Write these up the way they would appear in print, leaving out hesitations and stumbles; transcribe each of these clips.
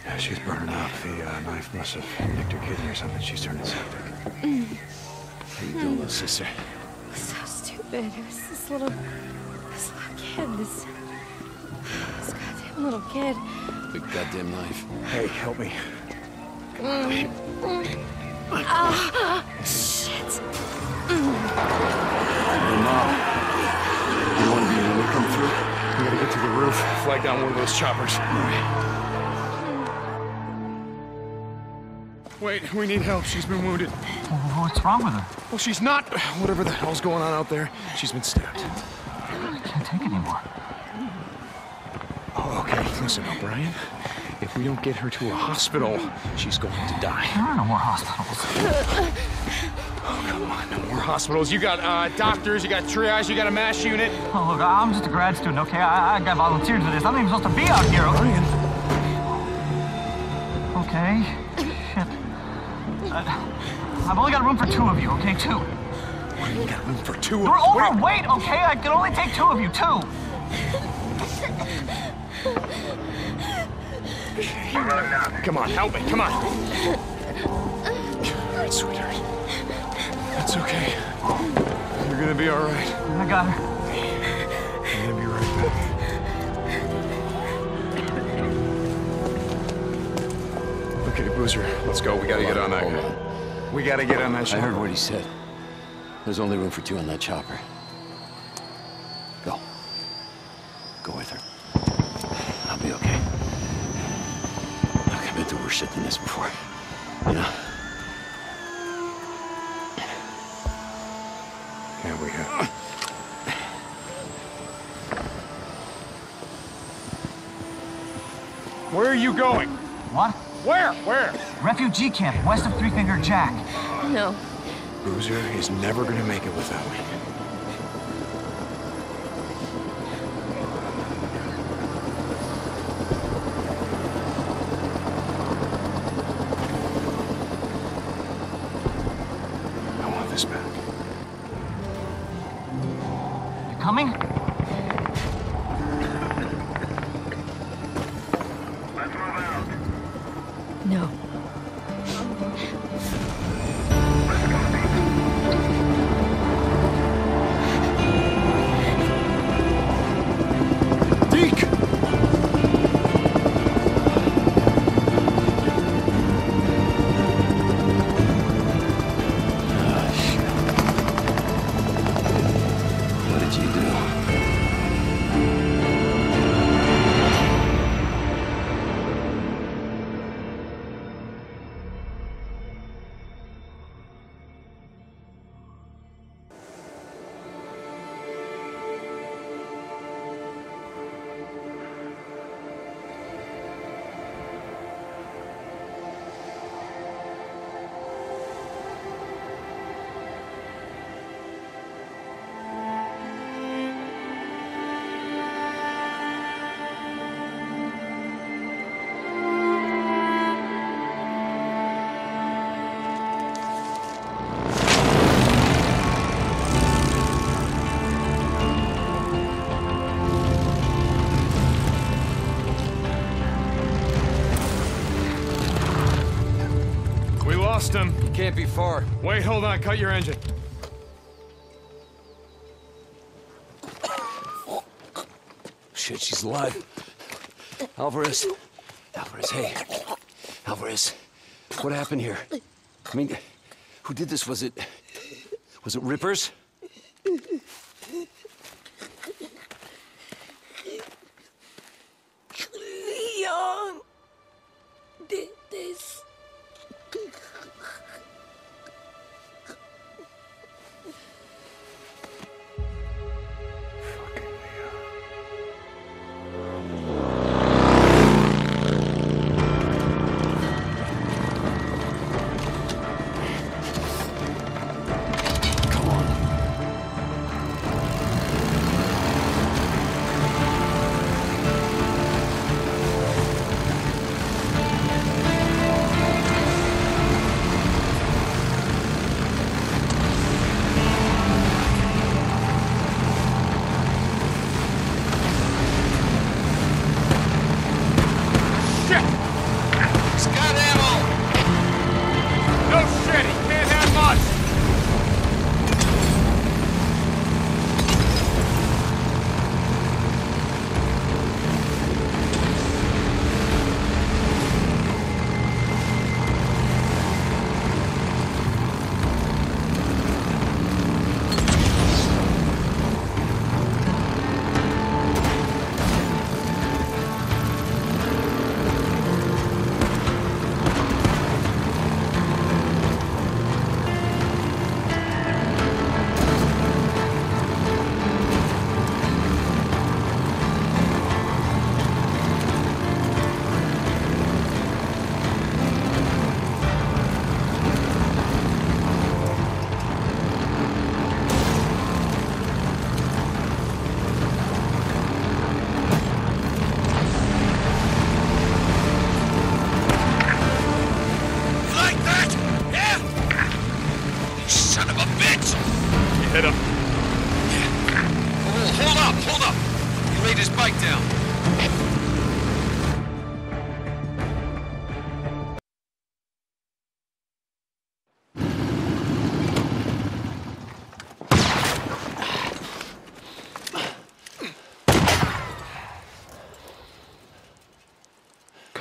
Yeah, she's burning up. The knife must have nicked her kidney or something. She's turning septic. How you doing, little sister? So stupid. It was this little kid, this goddamn little kid. Big goddamn knife. Hey, help me. Shit. Hey, Mom. You want to be when we come through? We gotta get to the roof, flag down one of those choppers. All right. Wait, we need help. She's been wounded. What's wrong with her? Well, she's not. Whatever the hell's going on out there, she's been stabbed. I can't take it anymore. Oh, okay. Listen, O'Brien. If we don't get her to a hospital, she's going to die. There are no more hospitals. Oh, come on. No more hospitals. You got doctors, you got triage, you got a MASH unit. Oh, look, I'm just a grad student, okay? I got volunteered for this. I'm not even supposed to be out here. O'Brien. Okay. Shit. I've only got room for 2 of you, okay? 2. We got room for 2 of You're us. overweight, okay? I can only take 2 of you, 2. Come on, help me, come on. All right, sweetheart. That's okay. You're gonna be all right. I got her. I'm gonna be right back. Okay, Boozer, let's go. We gotta get on that guy. We gotta get on that ship. I heard what he said. There's only room for 2 on that chopper. Go. Go with her. I'll be okay. Look, I've been through worse shit than this before. You know? Yeah, we have. Where are you going? What? Where? Refugee camp, west of Three Finger Jack. No. Boozer is never gonna make it without me. I want this back. You coming? No. Deke! What did you do? We lost him. Can't be far. Wait, hold on. Cut your engine. Shit, she's alive. Alvarez. Alvarez, hey. Alvarez, what happened here? I mean, who did this? Was it Rippers? Leon did this.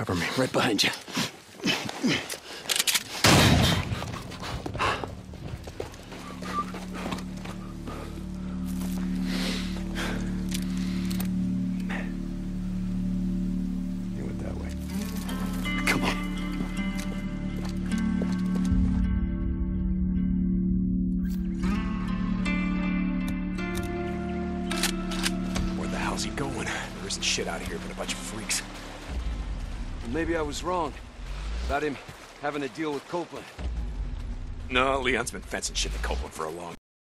Cover me. Right behind you. You went that way. Come on. Where the hell's he going? There isn't shit out of here but a bunch of freaks. Maybe I was wrong about him having to deal with Copeland. No, Leon's been fencing shit to Copeland for a long.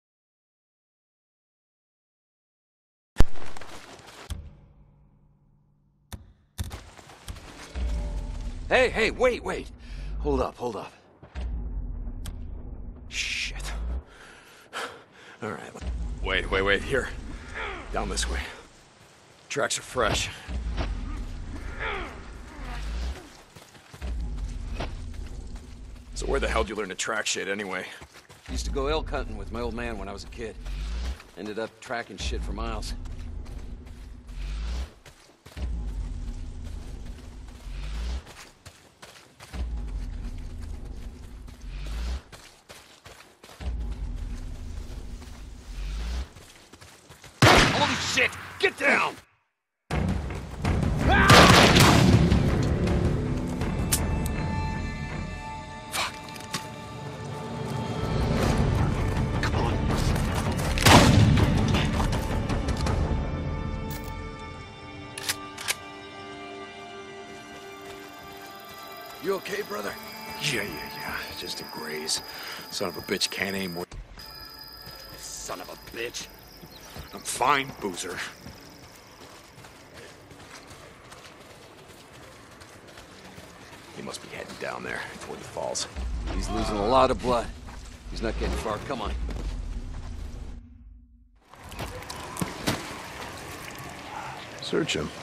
Hey, wait. Hold up. Shit. All right. Wait. Here. Down this way. Tracks are fresh. So where the hell did you learn to track shit anyway? Used to go elk hunting with my old man when I was a kid. Ended up tracking shit for miles. Holy shit! Get down! You okay, brother? Yeah. Just a graze. Son of a bitch can't aim with. Son of a bitch. I'm fine, Boozer. He must be heading down there toward the falls. He's losing a lot of blood. He's not getting far. Come on. Search him.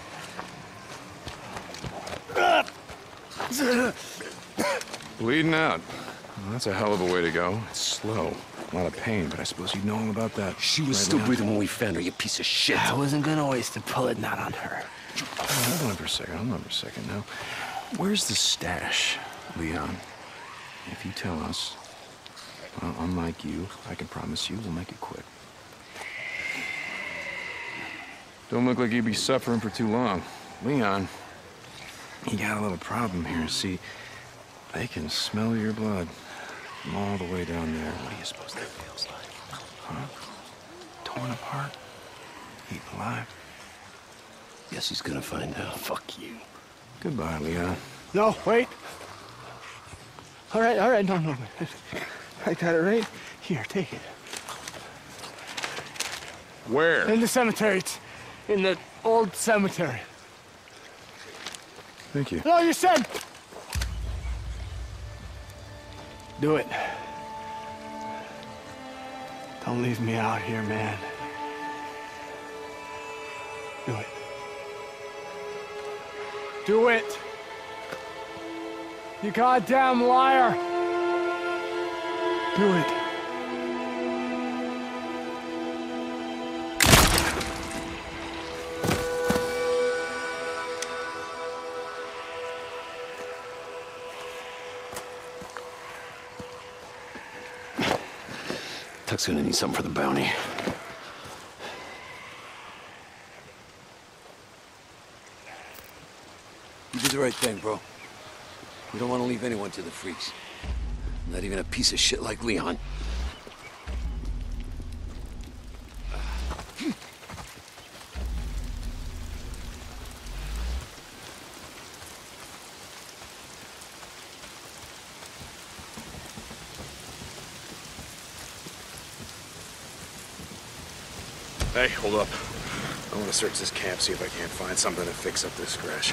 Bleeding out. Well, that's a hell of a way to go. It's slow. A lot of pain, but I suppose you know all about that. She was still breathing when we found her, you piece of shit. I wasn't gonna waste a bullet, not on her. Hold on for a second now. Where's the stash, Leon? If you tell us, well, unlike you, I can promise you we'll make it quick. Don't look like you'd be suffering for too long. Leon, you got a little problem here. See, they can smell your blood from all the way down there. What do you suppose that feels like? Huh? Torn apart? Eaten alive? Guess he's gonna find out. Fuck you. Goodbye, Leon. No, wait. All right, no. I got it right here, take it. Where? In the cemetery. It's in the old cemetery. Thank you. No, you said. Do it. Don't leave me out here, man. Do it. Do it. You goddamn liar. Do it. Tuck's gonna need something for the bounty. You did the right thing, bro. We don't want to leave anyone to the freaks. Not even a piece of shit like Leon. Hey, hold up. I want to search this camp, see if I can't find something to fix up this scratch.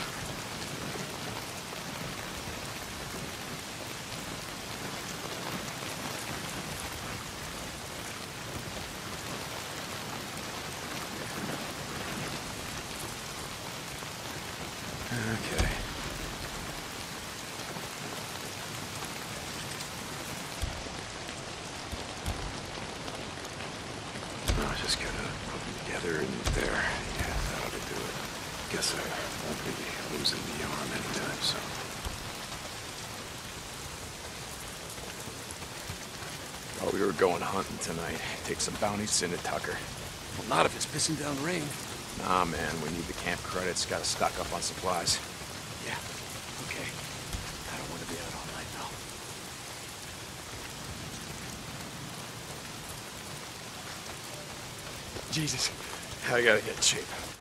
Okay. I just gotta put them together and there. Yeah, that ought to do it. Guess I won't be bruise in the arm anytime soon. Oh, we were going hunting tonight. Take some bounties into Tucker. Well, not if it's pissing down rain. Nah, man, we need the camp credits. Gotta stock up on supplies. Yeah, okay. I don't want to be out all night, though. Jesus, I gotta get in shape.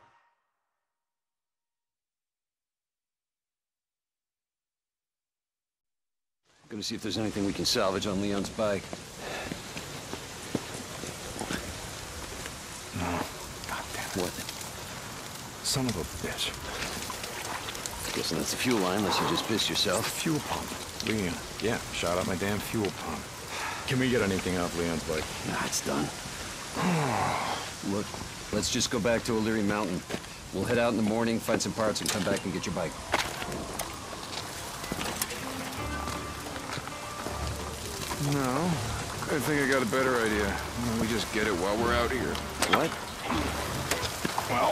I'm gonna see if there's anything we can salvage on Leon's bike. No. God damn it. What? Son of a bitch. Guessing that's the fuel line, unless you just pissed yourself. Fuel pump. Leon. Yeah, shot out my damn fuel pump. Can we get anything off Leon's bike? Nah, it's done. Look, let's just go back to O'Leary Mountain. We'll head out in the morning, find some parts, and come back and get your bike. No. I think I got a better idea. Why don't we just get it while we're out here? What? Well...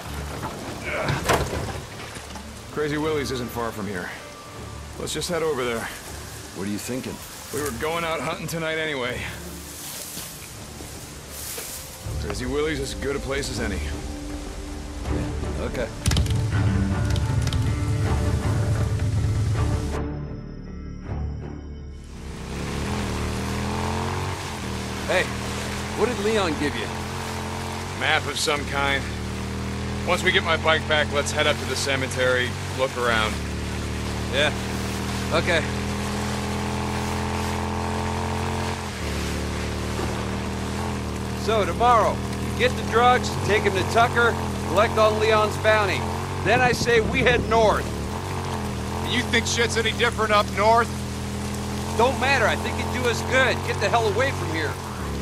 Crazy Willie's isn't far from here. Let's just head over there. What are you thinking? We were going out hunting tonight anyway. Crazy Willie's is as good a place as any. Okay. Hey, what did Leon give you? Map of some kind. Once we get my bike back, let's head up to the cemetery, look around. Yeah. Okay. So, tomorrow, you get the drugs, take him to Tucker, collect on Leon's bounty. Then I say we head north. You think shit's any different up north? Don't matter, I think it'd do us good. Get the hell away from here.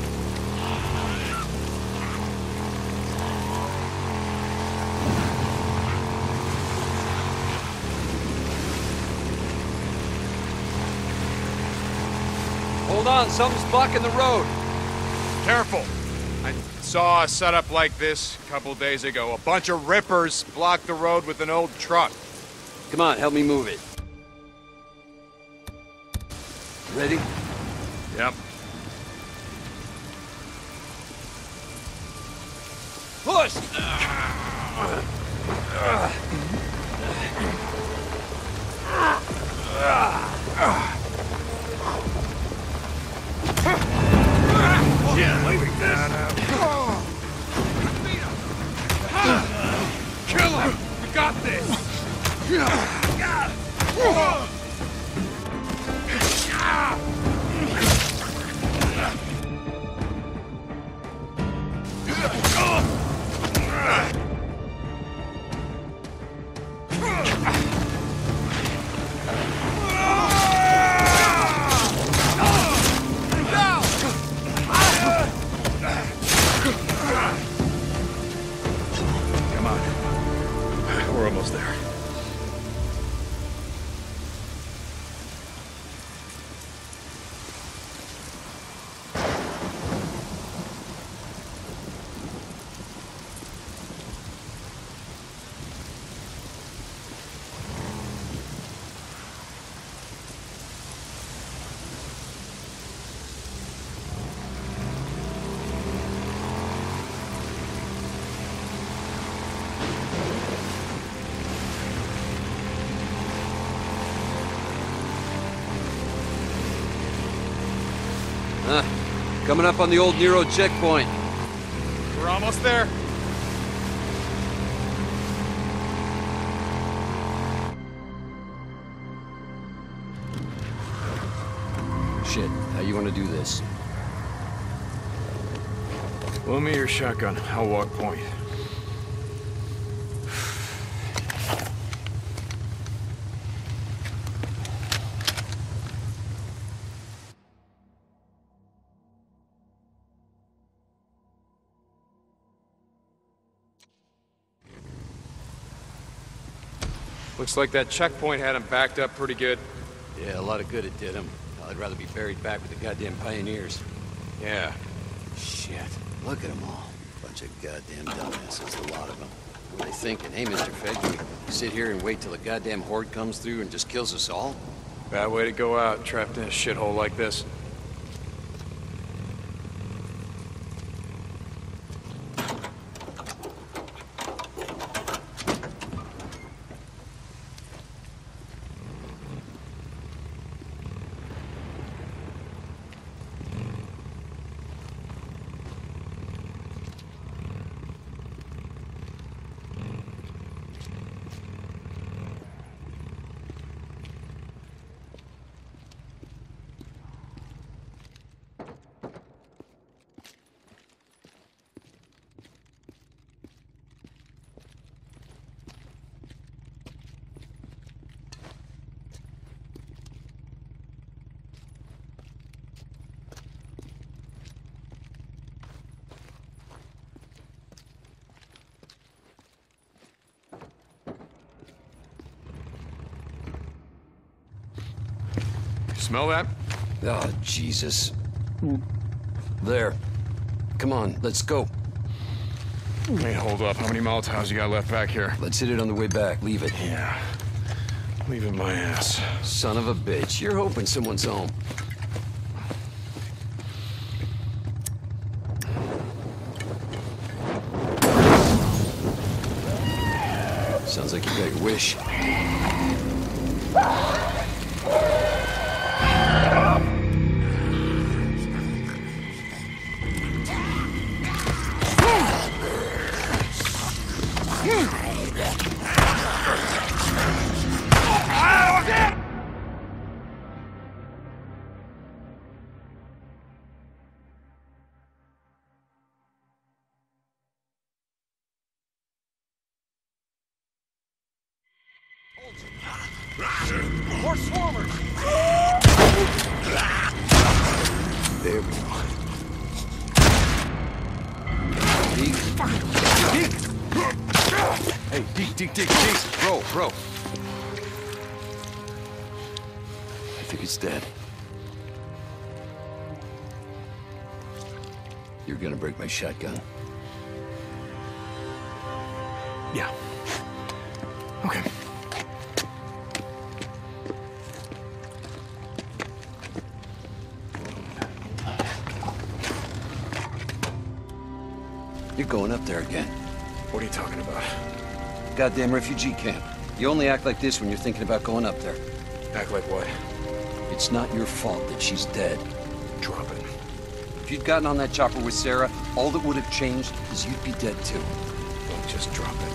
Hold on, something's blocking the road. Careful. I saw a setup like this a couple days ago. A bunch of rippers blocked the road with an old truck. Come on, help me move it. Ready? Yep. Push! Yeah, like this. Kill him! We got this! Come on. We're almost there. Coming up on the old Nero checkpoint. We're almost there. Shit, how you want to do this? Loan me your shotgun. I'll walk point. Looks like that checkpoint had him backed up pretty good. Yeah, a lot of good it did him. I'd rather be buried back with the goddamn pioneers. Yeah. Shit, look at them all. Bunch of goddamn dumbasses, a lot of them. What are they thinking? Hey, Mr. Fed, can we sit here and wait till the goddamn horde comes through and just kills us all? Bad way to go out, trapped in a shithole like this. Smell that? Oh, Jesus. There. Come on, let's go. Hey, hold up. How many Molotovs you got left back here? Let's hit it on the way back. Leave it. Yeah. Leave it my ass. Son of a bitch. You're hoping someone's home. Sounds like you got your wish. More swarmers! There we go. Deke. Hey, Deke. Bro. I think it's dead. You're gonna break my shotgun. Yeah. Okay. You're going up there again. What are you talking about? Goddamn refugee camp. You only act like this when you're thinking about going up there. Act like what? It's not your fault that she's dead. Drop it. If you'd gotten on that chopper with Sarah, all that would have changed is you'd be dead too. Don't just drop it.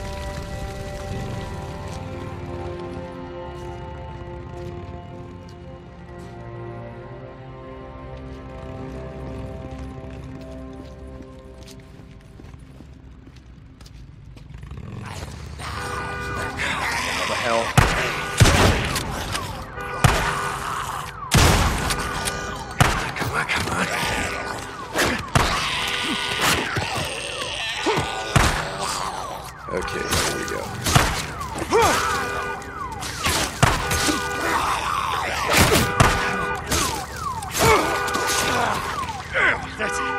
Okay, here we go. That's it.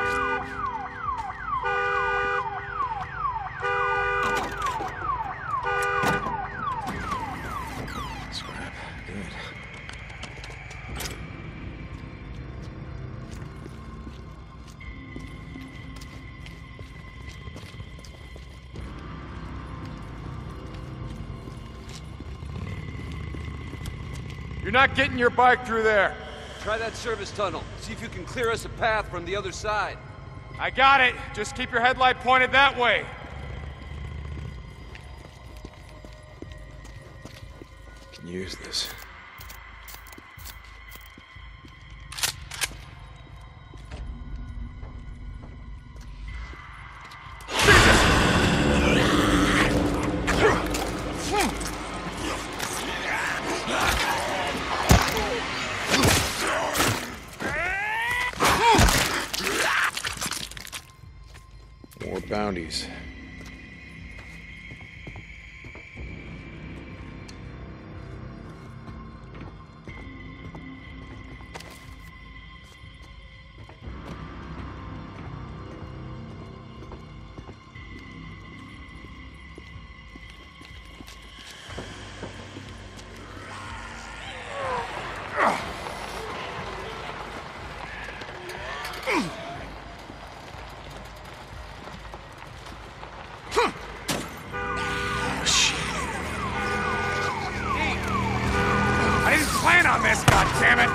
Scrap. Good. You're not getting your bike through there. Try that service tunnel. See if you can clear us a path from the other side. I got it. Just keep your headlight pointed that way. Can use this. More bounties. plan on this, goddammit!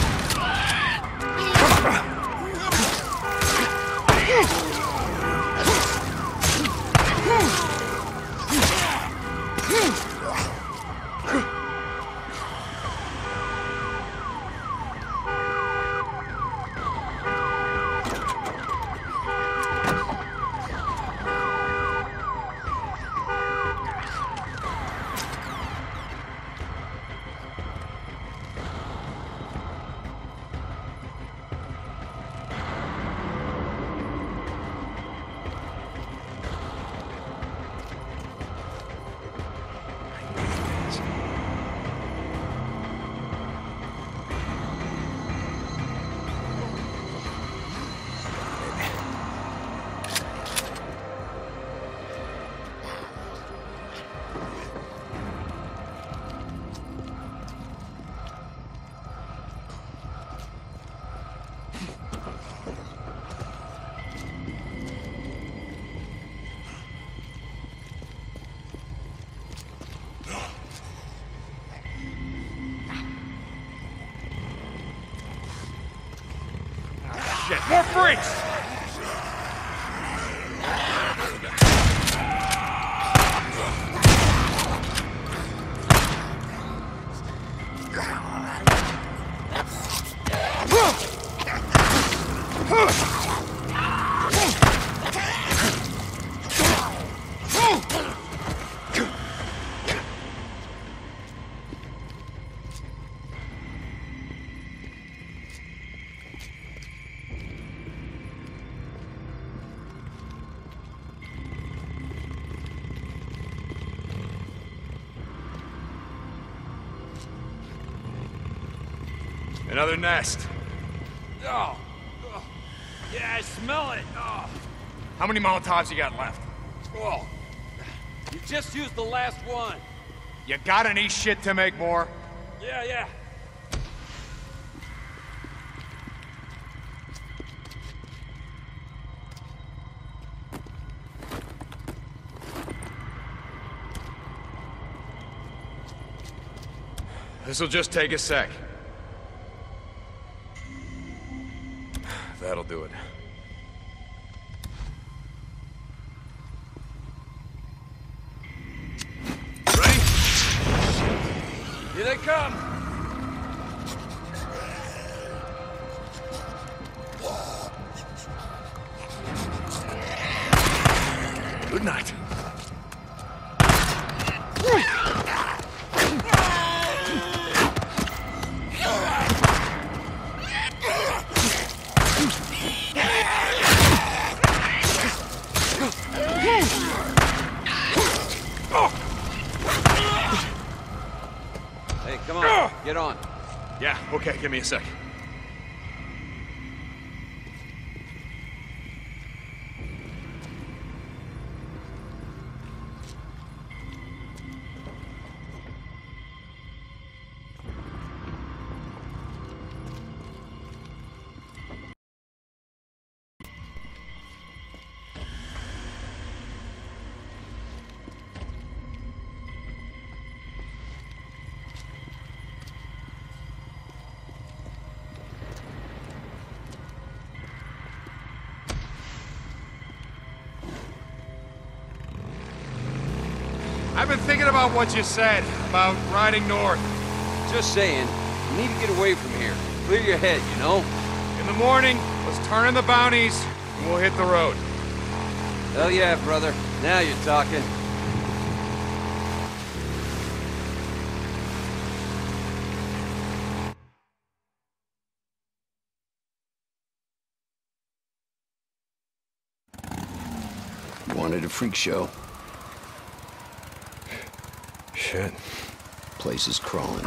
Shit, more freaks! Another nest. Oh. Yeah, I smell it. Oh. How many Molotovs you got left? Oh. You just used the last one. You got any shit to make more? Yeah. This'll just take a sec. That'll do it. Ready? Here they come. Good night. Hey, come on. Get on. Yeah, okay, give me a sec. I've been thinking about what you said about riding north. Just saying, you need to get away from here. Clear your head, you know? In the morning, let's turn in the bounties, and we'll hit the road. Hell yeah, brother. Now you're talking. Wanted a freak show. Shit. Place is crawling.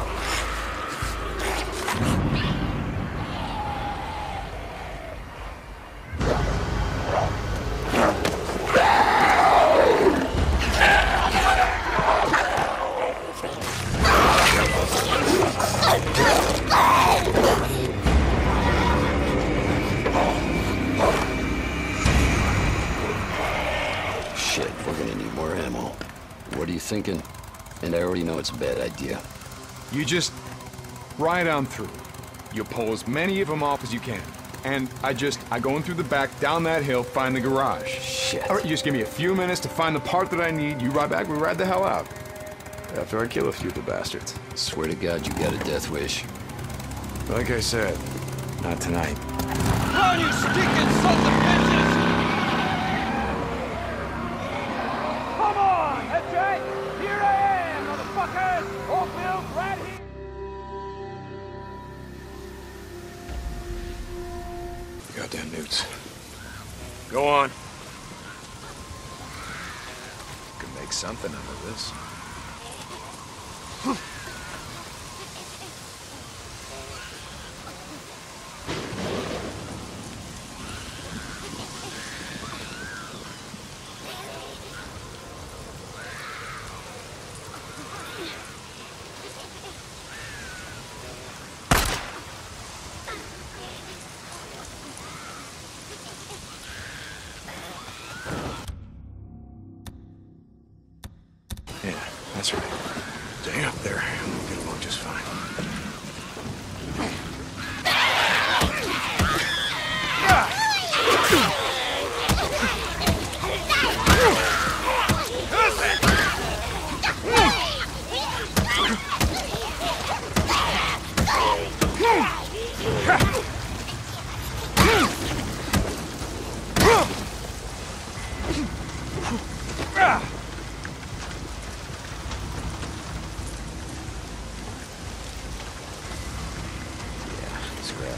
Shit, we're gonna need more ammo. What are you thinking? And I already know it's a bad idea. You just right on through. You'll pull as many of them off as you can. And I go in through the back, down that hill, find the garage. Shit. All right, you just give me a few minutes to find the part that I need. You ride back, we ride the hell out. After I kill a few of the bastards. Swear to God, you got a death wish. Like I said, not tonight. Run, you stinking sons of bitches! Come on! That's right! Here I am, motherfuckers! Oakville's right here! Goddamn newts. Go on. Could make something out of this. Yeah, that's right. Stay up there. We'll get along just fine. Scrap.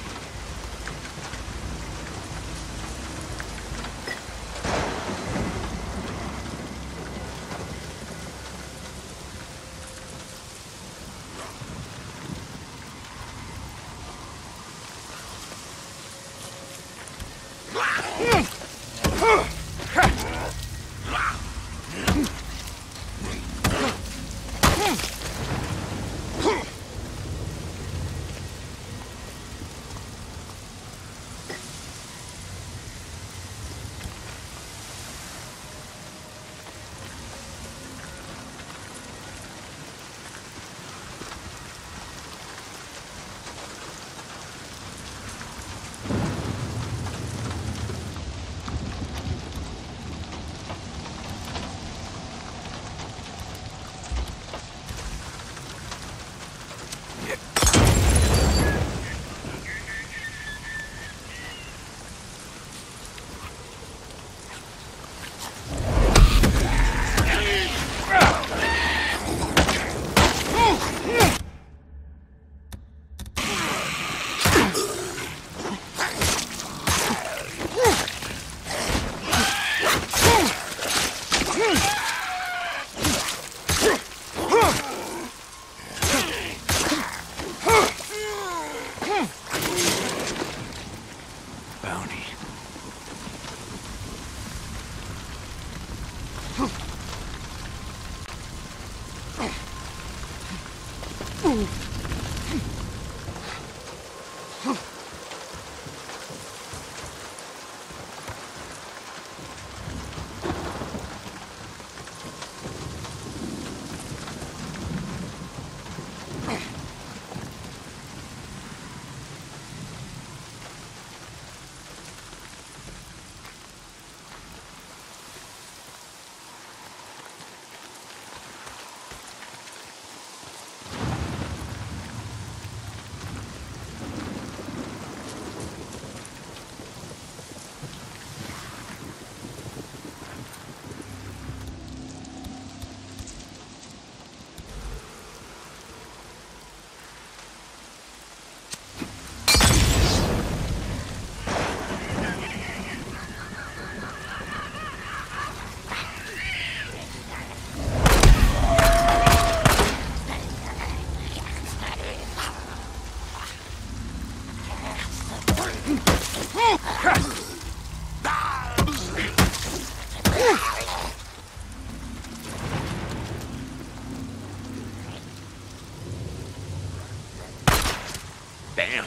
Damn.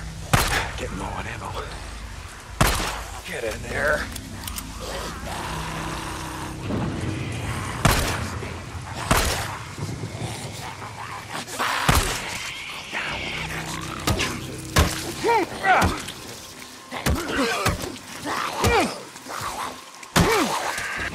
Getting low on ammo. Get in there.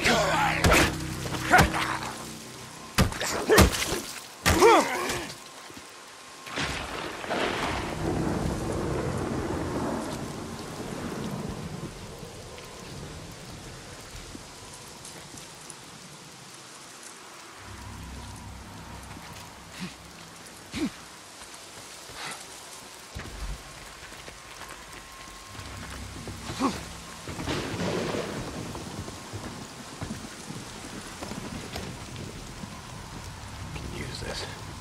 Use this.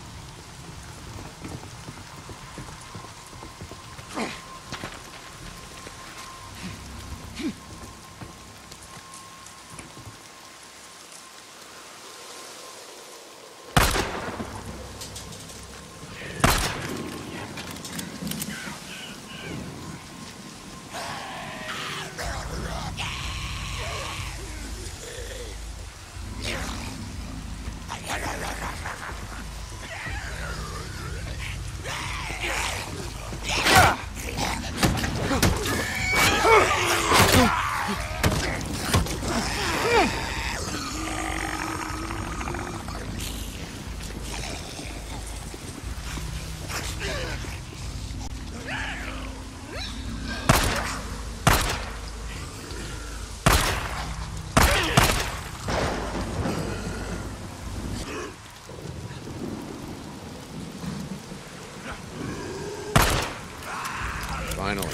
Finally.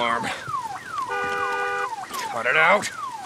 alarm. Cut it out.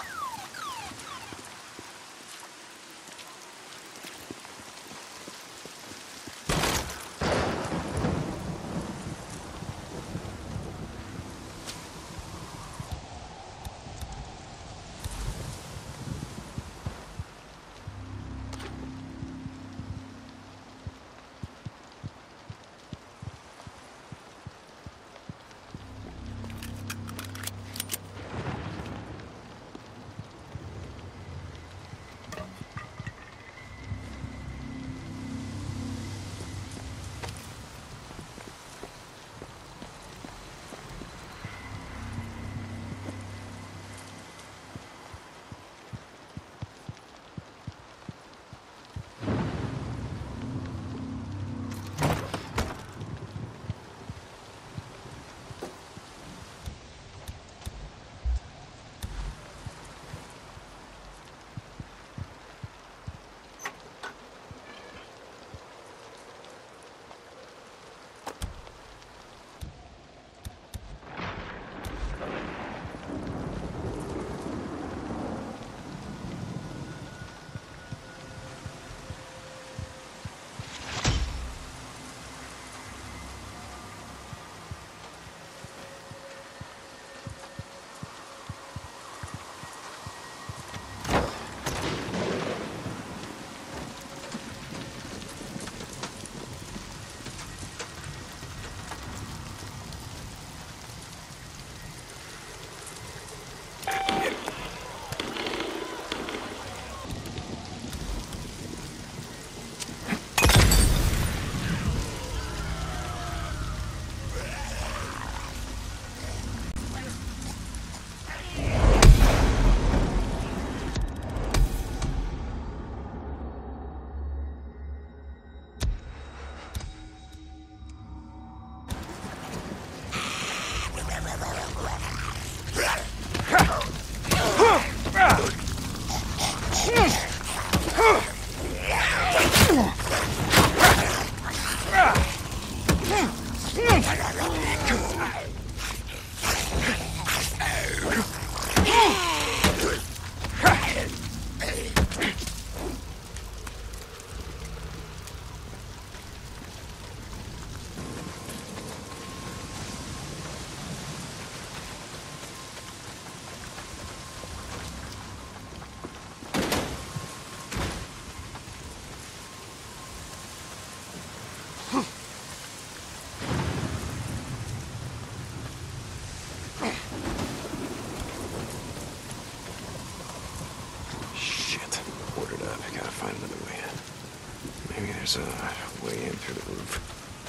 There's a way in through the roof.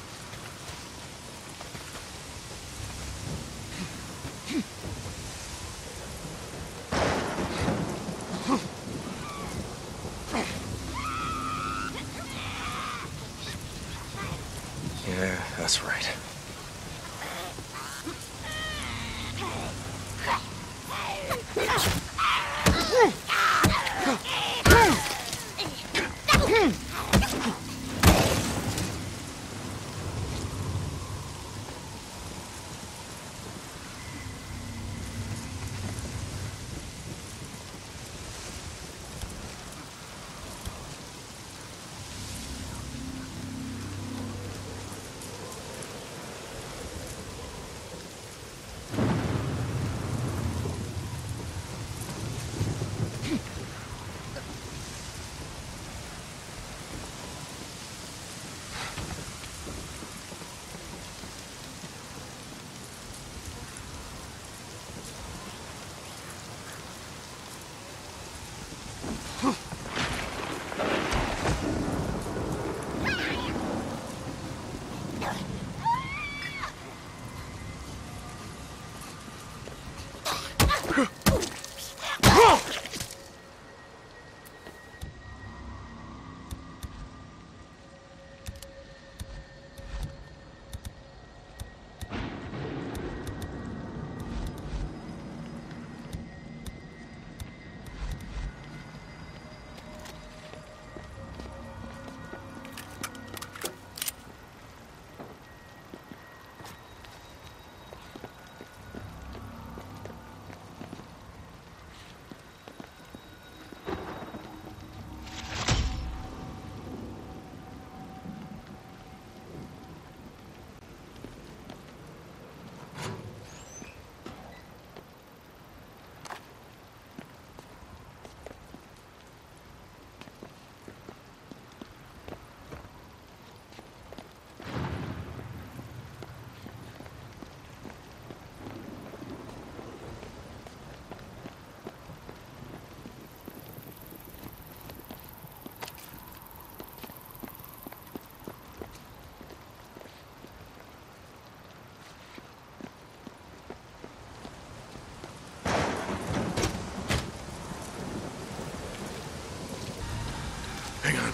Yeah, that's right.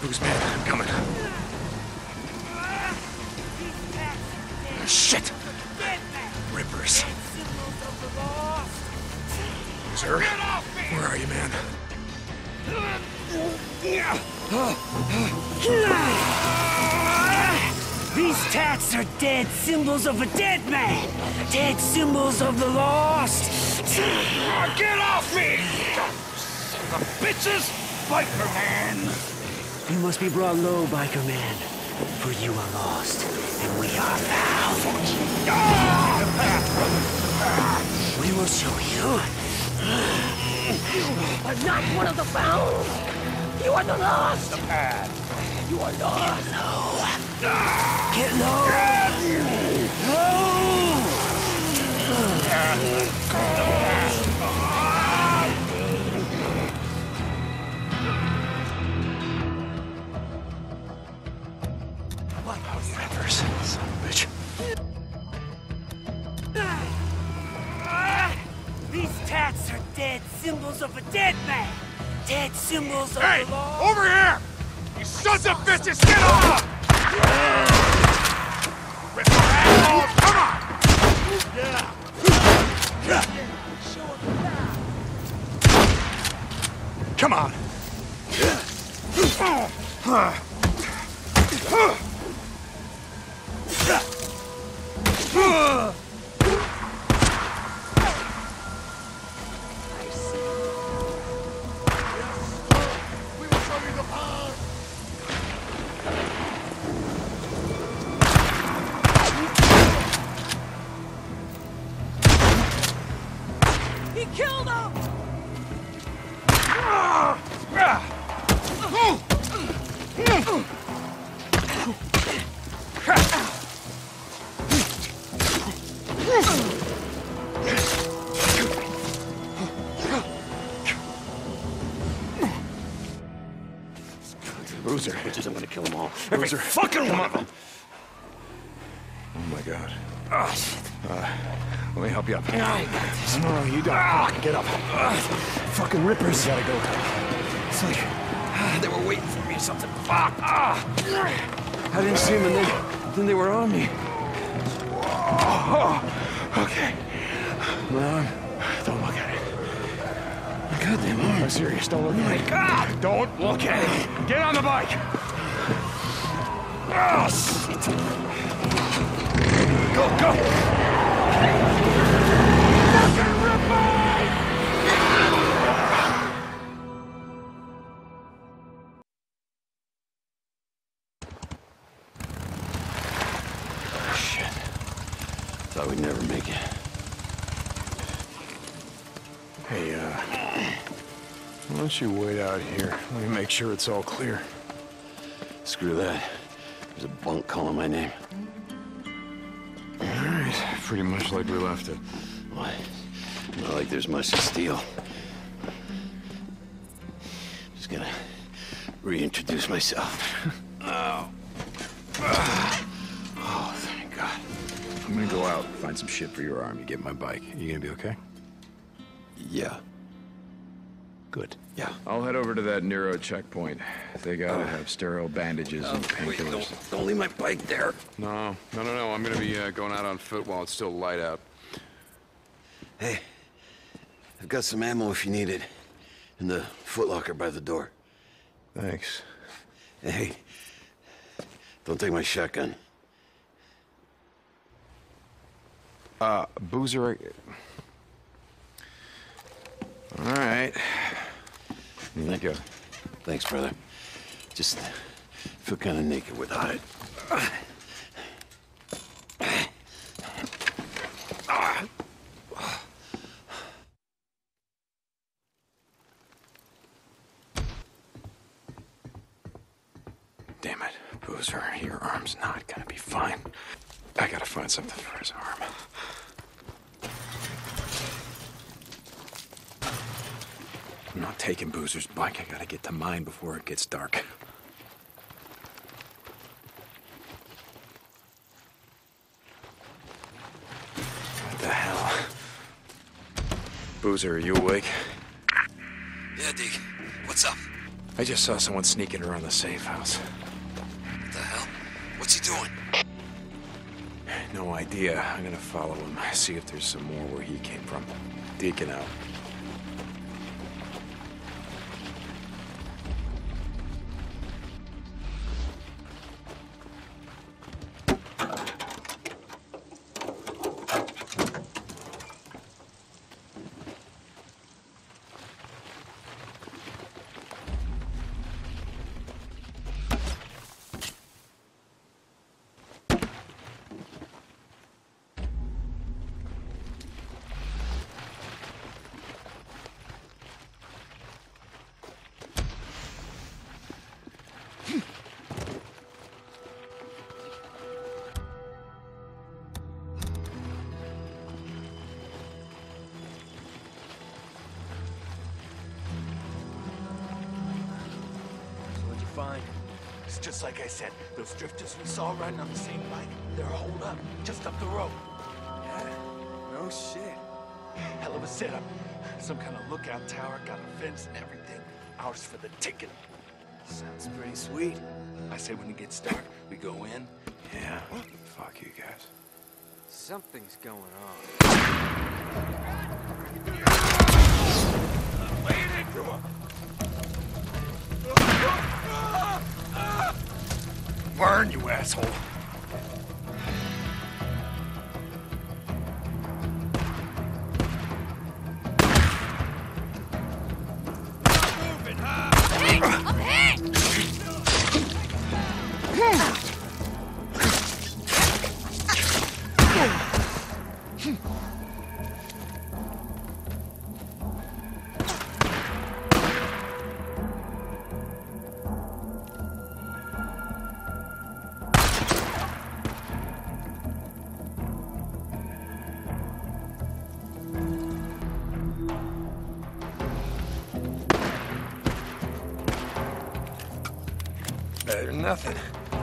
Who's man? I'm coming. Shit! Rippers. Sir? Where are you, man? These tats are dead symbols of a dead man! Dead symbols of the lost! Get off me! The bitches! Biker man! You must be brought low, biker man. For you are lost, and we are found. We will show you. You are not one of the found. You are the lost. The path. You are lost. Get low. Rippers, son of a bitch. These tats are dead symbols of a dead man. Dead symbols of the lost. Over here! You sons of bitches, get off! Ripper asshole, come on! Come on! He killed him! Boozer. Bitches, I'm gonna kill them all. Boozer. Fucking one of them! Oh my god. Oh, shit. Let me help you up. I got this. No, you don't. Get up. Fucking rippers. Gotta go. It's like they were waiting for me or something. Fuck! I didn't see them and then they were on me. Okay. My arm. Don't look at it. My goddamn arm. I'm serious. Don't look at it. God! Don't look at it. Get on the bike. Oh, shit. Go, go! Fucking ripper! Shit. Thought we'd never make it. Hey, why don't you wait out here? Let me make sure it's all clear. Screw that. There's a bunk calling my name. All right, pretty much like we left it. Why? Not like there's much to steal. Just gonna reintroduce myself. Oh, thank God. I'm gonna go out, find some shit for your arm. You get my bike. You gonna be okay? Yeah. Good. Yeah. I'll head over to that Nero checkpoint. They gotta have sterile bandages and Wait, painkillers. don't leave my bike there. No. I'm gonna be going out on foot while it's still light out. Hey, I've got some ammo if you need it. In the footlocker by the door. Thanks. Hey, don't take my shotgun. Boozer... All right. Here you go. Thanks, brother. Just feel kind of naked without it. Damn it, Boozer. Your arm's not gonna be fine. I gotta find something for his arm. I'm not taking Boozer's bike. I gotta get to mine before it gets dark. What the hell? Boozer, are you awake? Yeah, Deke. What's up? I just saw someone sneaking around the safe house. What the hell? What's he doing? No idea. I'm gonna follow him, see if there's some more where he came from. Deacon out. Fine. It's just like I said. Those drifters we saw riding on the same bike, they're holed up just up the road. Yeah, no shit. Hell of a setup. Some kind of lookout tower, got a fence and everything. Ours for the taking. Sounds pretty sweet. I say when it gets dark, we go in. Yeah, fuck you guys. Something's going on. Burn, you asshole! Better than nothing.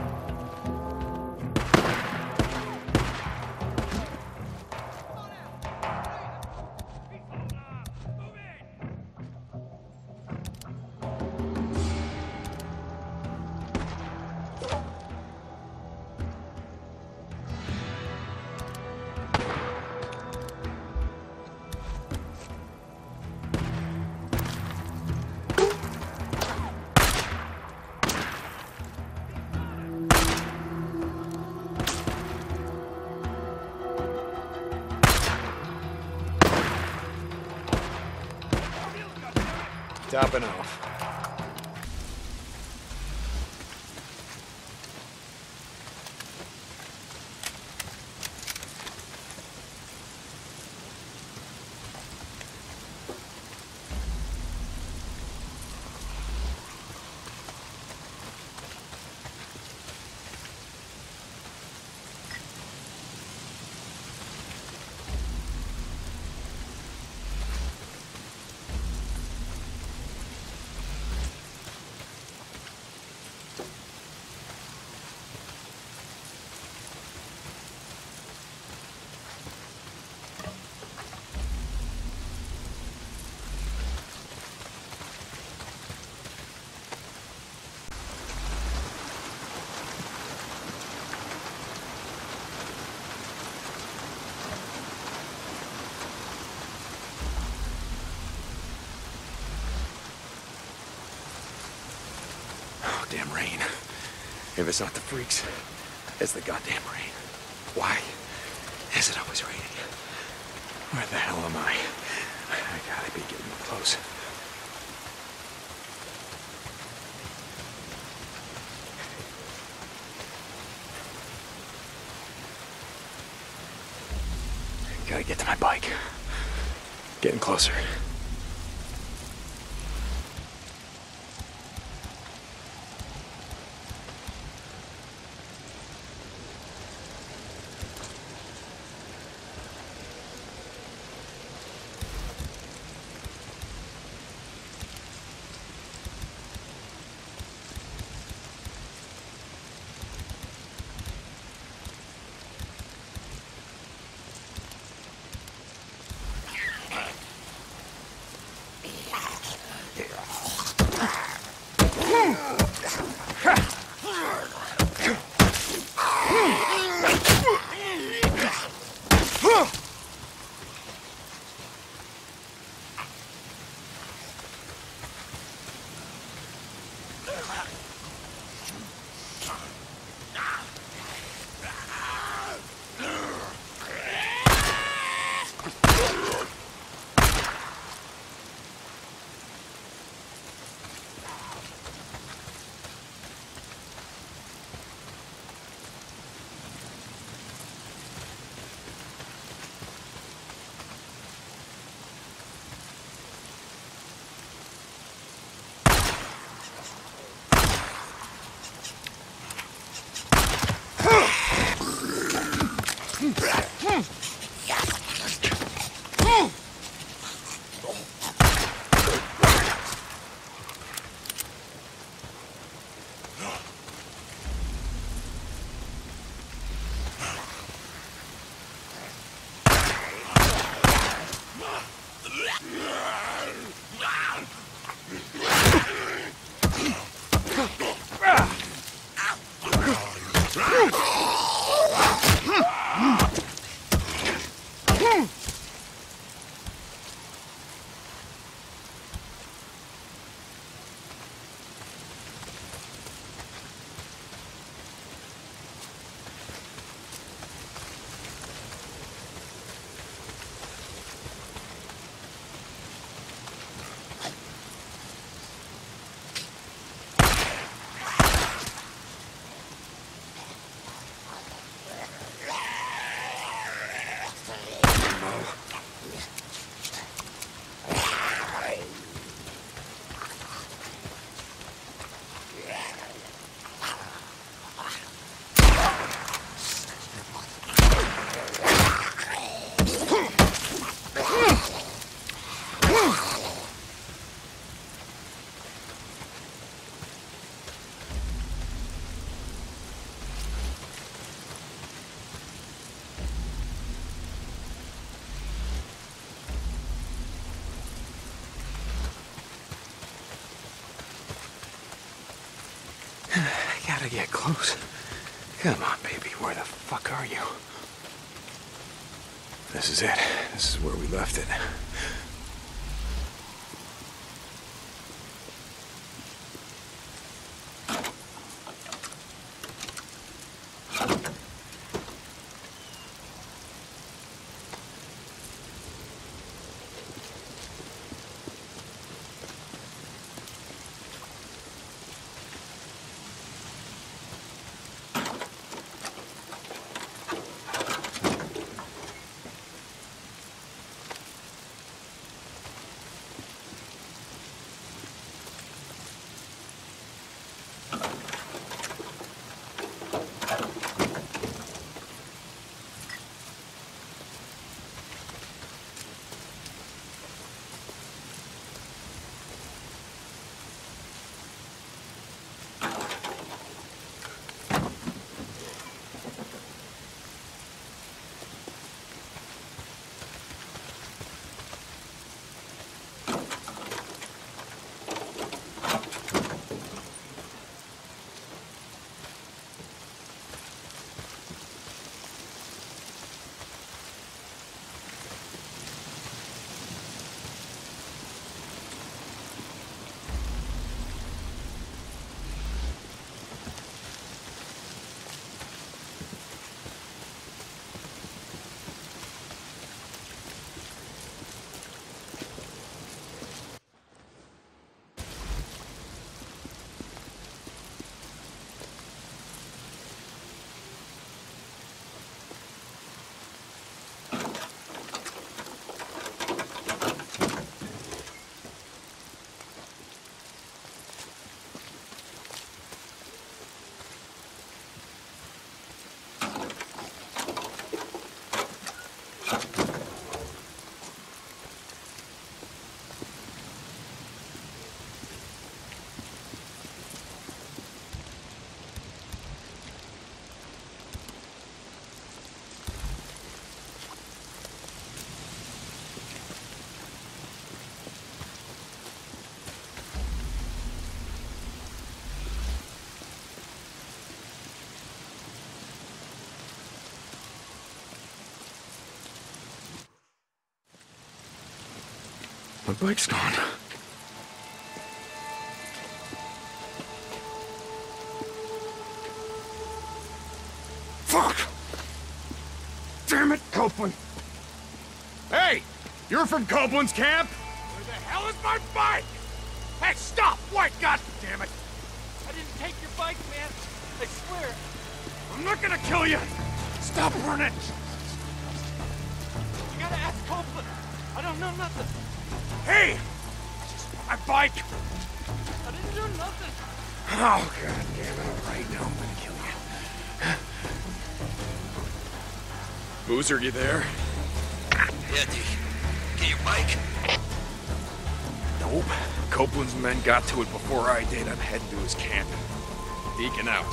Topping off. Damn rain. If it's not the freaks, it's the goddamn rain. Why is it always raining? Where the hell am I? I gotta be getting close. Gotta get to my bike. Getting closer. Gotta get close. Come on, baby. Where the fuck are you? This is it. This is where we left it. My bike's gone. Fuck! Damn it, Copeland! Hey! You're from Copeland's camp? Where the hell is my bike? Hey, stop! Wait, God damn it! I didn't take your bike, man. I swear. I'm not gonna kill you! Stop running! You gotta ask Copeland. I don't know nothing. Hey! My bike! I didn't do nothing. Oh, God damn it. All right, now I'm gonna kill you. Boozer, you there? Yeah, Deacon. Get your bike? Nope. Copeland's men got to it before I did. I'm heading to his camp. Deacon out.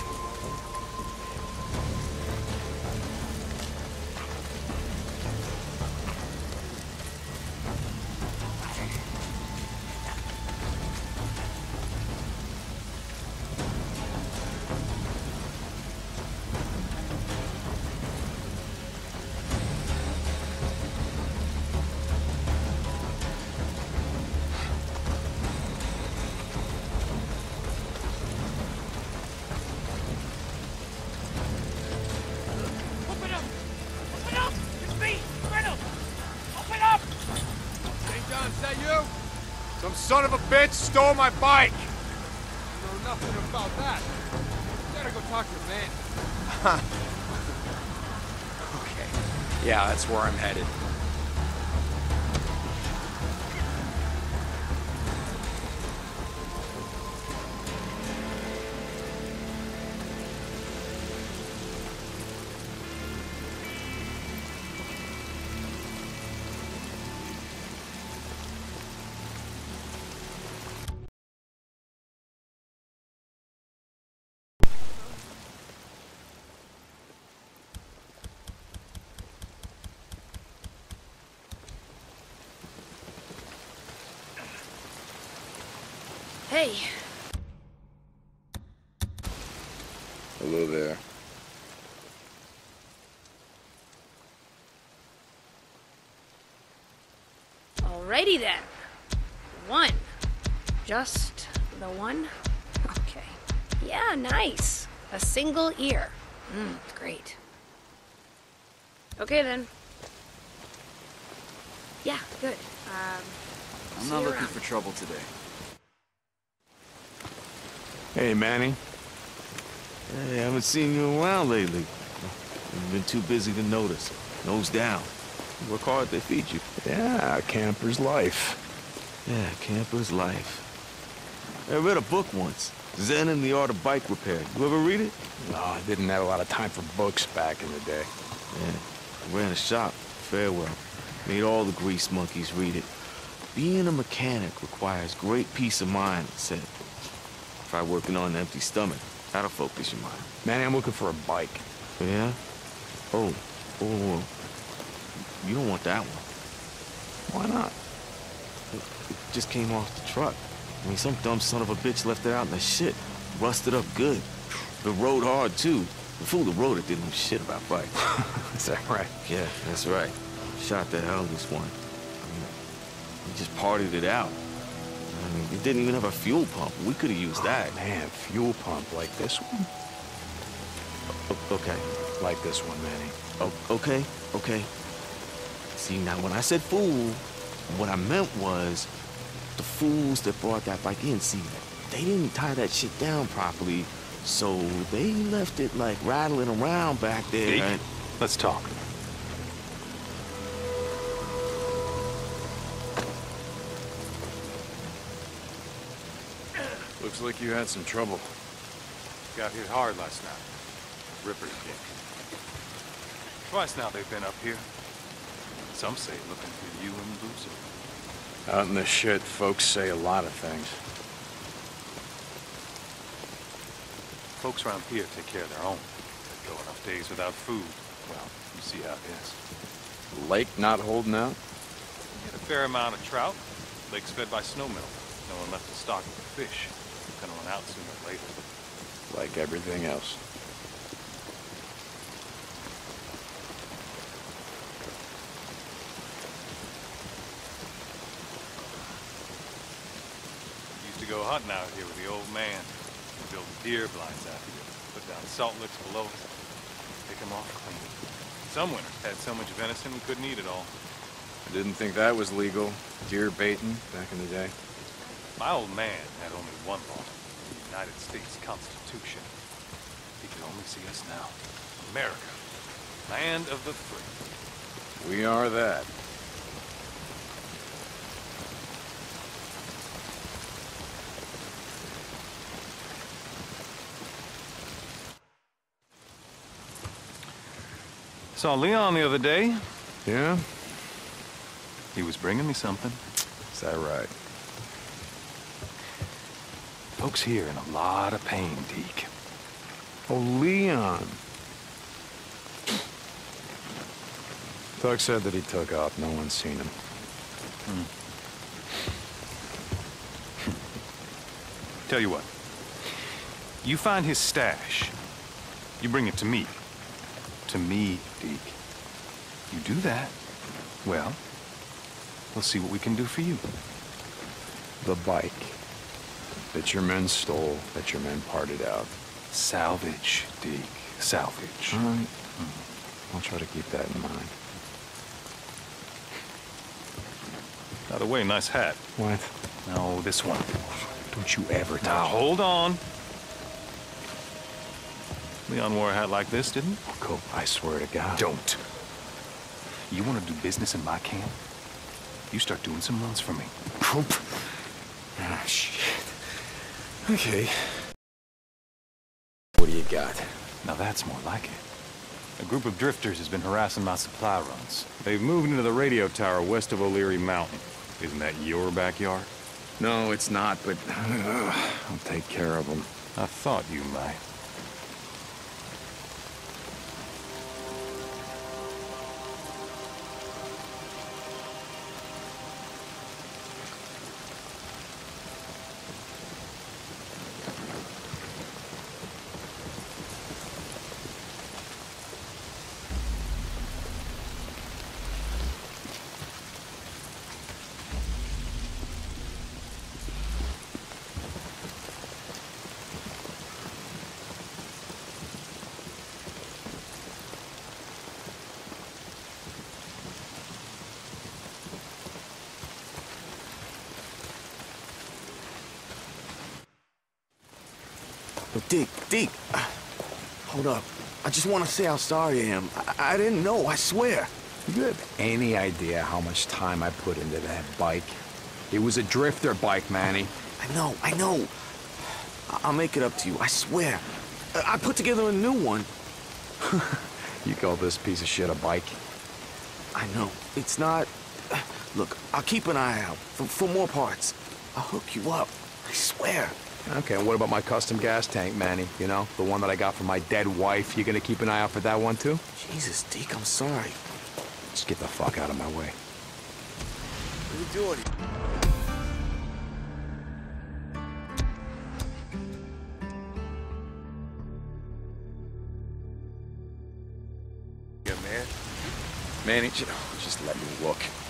Some son of a bitch stole my bike! I know nothing about that. You gotta go talk to Van. Okay. Yeah, that's where I'm headed. Hey. Hello there. Alrighty then. One. Just the one? Okay. Yeah, nice. A single ear. Great. Okay then. Yeah, good. I'm not looking for trouble today. Hey, Manny. Hey, I haven't seen you around lately. You've been too busy to notice. Nose down. You work hard, they feed you. Yeah, camper's life. Yeah, camper's life. I read a book once. Zen and the Art of Bike Repair. You ever read it? No, I didn't have a lot of time for books back in the day. Yeah, I ran a shop, Farewell. Made all the grease monkeys read it. Being a mechanic requires great peace of mind, it said. Try working on an empty stomach. That'll focus your mind. Manny, I'm looking for a bike. Yeah? Oh. You don't want that one. Why not? It just came off the truck. I mean, some dumb son of a bitch left it out in the shit. Rusted up good. It rode hard, too. The fool that rode it didn't know shit about bikes. Is that right? Yeah, that's right. Shot the hell this one. I mean, he just partied it out. I mean, it didn't even have a fuel pump. We could have used that. Man, fuel pump like this one? Okay. Like this one, Manny. Okay. See, now when I said fool, what I meant was the fools that brought that bike in, see, they didn't tie that shit down properly, so they left it, like, rattling around back there. Deke, and... let's talk. Looks like you had some trouble. Got hit hard last night. Ripper's kick. Twice now they've been up here. Some say looking for you and Boozer. Out in the shit, folks say a lot of things. Folks around here take care of their own. They go enough days without food. Well, you see how it is. Lake not holding out? Get a fair amount of trout. Lake's fed by snowmelt. No one left to stock with the fish. Gonna run out sooner or later. Like everything else. Used to go hunting out here with the old man. We build deer blinds out here. Put down salt licks below us. Pick them off clean. Some winters had so much venison we couldn't eat it all. I didn't think that was legal. Deer baiting back in the day. My old man had only one law. The United States Constitution. He can only see us now. America. Land of the free. We are that. Saw Leon the other day. Yeah? He was bringing me something. Is that right? Folks here in a lot of pain, Deke. Oh, Leon. Doug said that he took off. No one's seen him. Tell you what. You find his stash. You bring it to me. To me, Deke. You do that, well, we'll see what we can do for you. The bike that your men stole, that your men parted out. Salvage, Deke. Salvage. All right. I'll try to keep that in mind. By the way, nice hat. What? No, this one. Don't you ever Now, touch hold on. Leon wore a hat like this, didn't he? Cope, I swear to God. Don't. You want to do business in my camp? You start doing some runs for me. Cope. Ah, shit. Okay. What do you got? Now that's more like it. A group of drifters has been harassing my supply runs. They've moved into the radio tower west of O'Leary Mountain. Isn't that your backyard? No, it's not, but I'll take care of them. I thought you might. Deke, hold up. I just want to say how sorry I am. I didn't know, I swear. You have any idea how much time I put into that bike? It was a drifter bike, Manny. I know. I'll make it up to you, I swear. I put together a new one. You call this piece of shit a bike? I know. It's not... Look, I'll keep an eye out for more parts. I'll hook you up. I swear. Okay, and what about my custom gas tank, Manny? You know, the one that I got from my dead wife. You gonna keep an eye out for that one, too? Jesus, Deke, I'm sorry. Just get the fuck out of my way. What are you doing? Yeah, man. Manny, just let me look.